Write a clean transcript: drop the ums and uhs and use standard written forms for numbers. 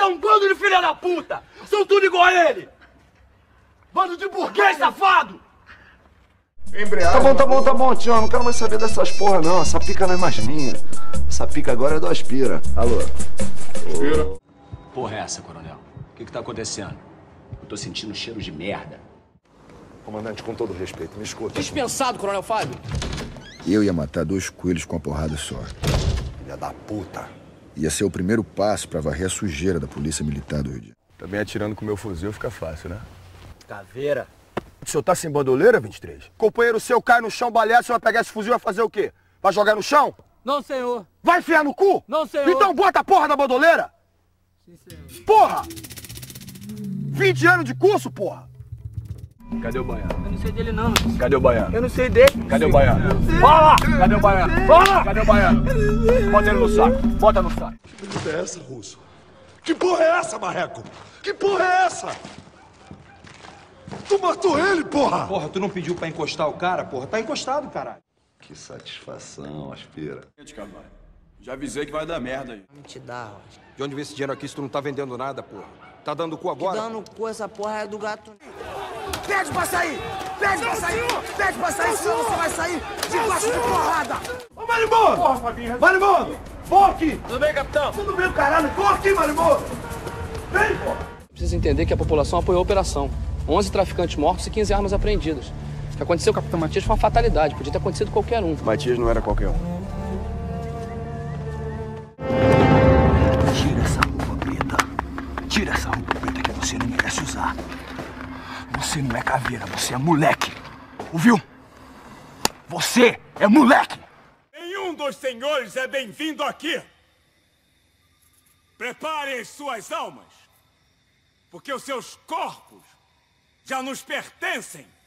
um bando de filha da puta! São tudo igual a ele! Bando de burguês safado! Embreagem. Tá bom, tio. Não quero mais saber dessas porra, não. Essa pica não é mais minha. Essa pica agora é do Aspira. Alô? Aspira. Porra é essa, coronel? O que tá acontecendo? Eu tô sentindo cheiro de merda. Comandante, com todo respeito, me escuta. Dispensado, Coronel Fábio. Eu ia matar 2 coelhos com uma porrada só. Filha da puta. Ia ser o primeiro passo pra varrer a sujeira da polícia militar do Rio de Janeiro. Também atirando com meu fuzil fica fácil, né? Caveira. O senhor tá sem bandoleira, 23? Companheiro seu cai no chão baleado, você vai pegar esse fuzil e vai fazer o quê? Vai jogar no chão? Não, senhor. Vai enfiar no cu? Não, senhor. Então bota a porra da bandoleira! Sim, senhor. Porra! 20 anos de curso, porra! Cadê o baiano? Eu não sei dele, não. Cadê o baiano? Eu não sei dele. Cadê o baiano? Fala! Cadê o baiano? Fala! Cadê o baiano? Bota ele no saco. Bota no saco. Que porra é essa, Russo? Que porra é essa, Marreco? Que porra é essa? Tu matou ele, porra! Porra, tu não pediu pra encostar o cara, porra? Tá encostado, caralho. Que satisfação, Aspira. Já avisei que vai dar merda aí. Não te dá, Rocha. De onde vem esse dinheiro aqui se tu não tá vendendo nada, porra? Tá dando cu agora? Dando cu, essa porra é do gato. Pede pra sair! Pede pra sair! Pede pra sair, senão você vai sair de baixo de porrada! Ô, Marimbondo! Porra, Fabinho! Marimbondo! Vou aqui! Tudo bem, capitão? Tudo bem, caralho! Vou aqui, Marimbondo! Vem, porra! Precisa entender que a população apoiou a operação. 11 traficantes mortos e 15 armas apreendidas. O que aconteceu com o capitão Matias foi uma fatalidade. Podia ter acontecido com qualquer um. Matias não era qualquer um. Tira essa roupa preta. Tira essa roupa preta que você não merece usar. Você não é caveira, você é moleque. Ouviu? Você é moleque! Nenhum dos senhores é bem-vindo aqui. Preparem as suas almas, porque os seus corpos já nos pertencem.